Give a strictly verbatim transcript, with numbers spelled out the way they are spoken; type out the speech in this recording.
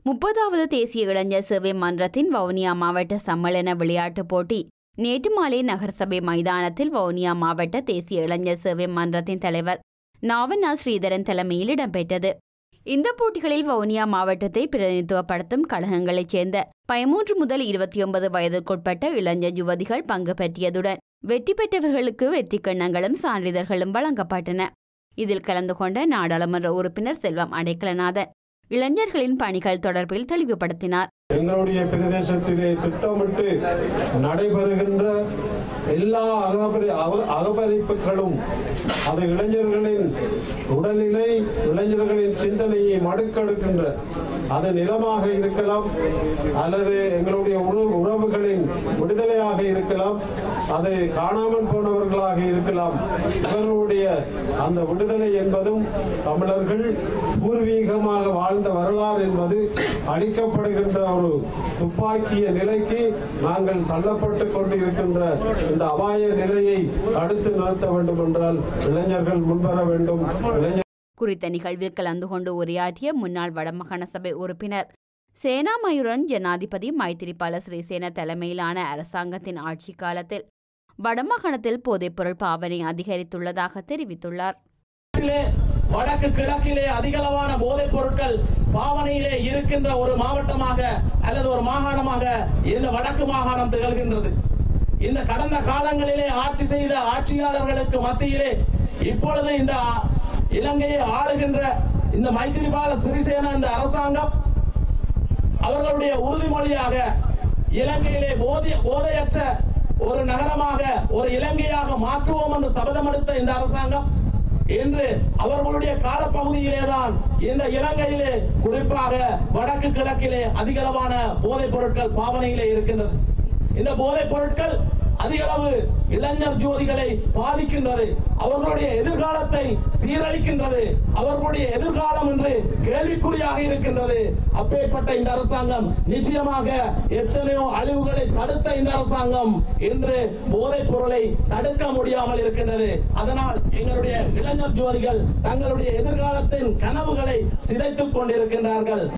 முப்பதாவது தேசிய இளைஞர் சேவை மன்றத்தின் வவுனியா மாவட்ட சம்மேளன விளையாட்டுப் போட்டி நேற்று மாலை நகரசபை மைதானத்தில் வவுனியா மாவட்ட தேசிய இளைஞர் சேவை மன்றத்தின் தலைவர் நாவண்ணா ஸ்ரீதரன் தலைமையில் இடம்பெற்றது. இந்த போட்டிகளில் வவுனியா மாவட்டத்தை பிரதிநிதித்துவப்படுத்தும் கழகங்களைச் சேர்ந்த பதிமூன்று முதல் இருபத்தி ஒன்பது வயதிற்குட்பட்ட இளைஞர் யுவதிகள் பங்கு பெற்றியதுடன் வெற்றி பெற்றவர்களுக்கு வெற்றி கிண்ணங்களும் சான்றிதழ்களும் வழங்கப்பட்டன. இதில் கலந்து கொண்ட நாடாளுமன்ற உறுப்பினர் செல்வம் அடைக்கலநாதன் இளைஞர்களின் பணிகள் தொடர்பில் தெளிவுபடுத்தினார். எங்களுடைய பிரதேசத்திலே திட்டமிட்டு நடைபெறுகின்ற எல்லா அகபரிப்புகளும் அது இளைஞர்களின் உடல்நிலை, இளைஞர்களின் சிந்தனையை மடுக்கெடுக்கின்ற அது நிலமாக இருக்கலாம், அல்லது எங்களுடைய உறவுகளின் விடுதலையாக இருக்கலாம், அது காணாமல் போனவர்களாக இருக்கலாம். இவர்களுடைய அந்த விடுதலை என்பதும் தமிழர்கள் பூர்வீகமாக வாழ்ந்த வரலாறு என்பது அளிக்கப்படுகின்ற ஒரு துப்பாக்கிய நிலைக்கு நாங்கள் தள்ளப்பட்டு கொண்டிருக்கின்ற இந்த அபாய நிலையை தடுத்து நிறுத்த வேண்டும் என்றால் இளைஞர்கள் முன்வர வேண்டும். குறித்த நிகழ்வில் கலந்து கொண்டு உரையாற்றிய முன்னாள் வடமாகாண சபை உறுப்பினர் சேனாமயூரன் ஜனாதிபதி மைத்திரிபால சிறிசேன தலைமையிலான அரசாங்கத்தின் ஆட்சி காலத்தில் வடமாகாணத்தில் போதைப்பொருள் பாவனை அதிகரித்துள்ளதாக தெரிவித்துள்ளார். வடக்கு கிழக்கிலே அதிகளவான போதைப் பொருட்கள் பாவனையிலே இருக்கின்ற ஒரு மாவட்டமாக அல்லது ஒரு மாகாணமாக இந்த வடக்கு மாகாணம் திகழ்கின்றது. இந்த கடந்த காலங்களிலே ஆட்சி செய்த ஆட்சியாளர்களுக்கு மத்தியிலே இப்பொழுது இந்த இலங்கையை ஆளுகின்ற இந்த மைத்திரிபால சிறிசேன இந்த அரசாங்கம் அவர்களுடைய உறுதிமொழியாக இலங்கையிலே போதை போதையற்ற ஒரு நகரமாக ஒரு இலங்கையாக மாற்றுவோம் என்று சபதமெடுத்த இந்த அரசாங்கம் இன்று அவர்களுடைய காலப்பகுதியிலேதான் இந்த இலங்கையிலே குறிப்பாக வடக்கு கிழக்கிலே அதிகளவான போதைப் பொருட்கள் பாவனையிலே இருக்கின்றது. இந்த போதைப் பொருட்கள் அதிகளவு இளைஞர் ஜோதிகளை பாதிக்கின்றது, அவர்களுடைய எதிர்காலத்தை சீரழிக்கின்றது, அவர்களுடைய எதிர்காலம் என்று கேள்விக்குறியாக இருக்கின்றது. அப்பேற்பட்ட இந்த அரசாங்கம் நிச்சயமாக எத்தனையோ அழிவுகளை தடுத்த இந்த அரசாங்கம் இன்று போதைப் பொருளை தடுக்க முடியாமல் இருக்கின்றது. அதனால் எங்களுடைய இளைஞர் ஜோதிகள் தங்களுடைய எதிர்காலத்தின் கனவுகளை சிதைத்துக் கொண்டிருக்கின்றார்கள்.